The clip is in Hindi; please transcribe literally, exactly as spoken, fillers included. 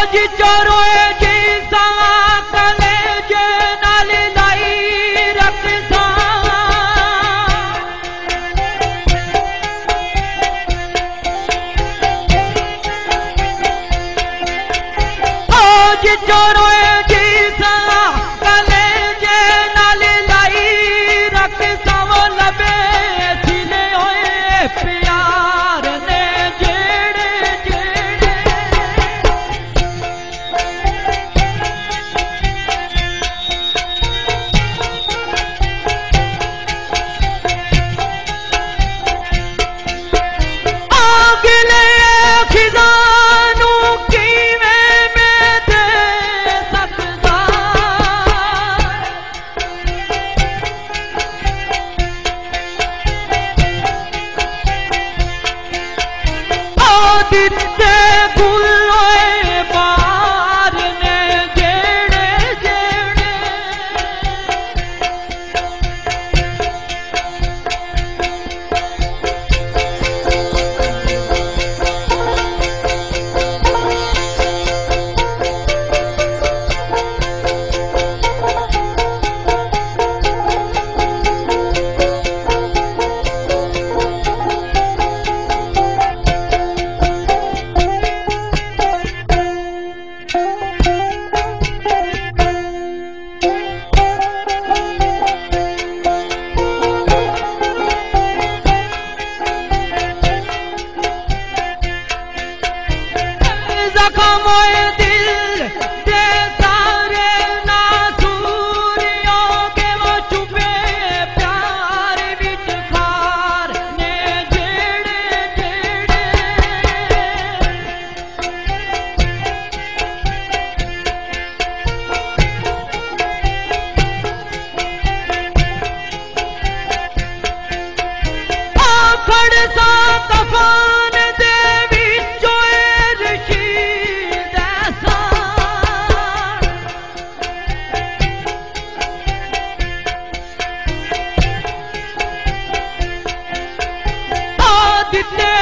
जी चोरोए जी सा कलेजे नाल लाई रखसा ओ जी चोरोए जी सा कलेजे नाल लाई रखसा वो लबे सिले होए प्यार ने जेड़े जेड़े आगले खिजानू कीवें में दे सकदा आ दिते फुल्लोए बार ने जेड़े जेड़े जख्मोए दिल दे सारे नासूरियों के वो छुपे प्यार विच खार ने जेड़े जेड़े आखड़ सा तफान दे विचों रशीद ऐसा आ दिते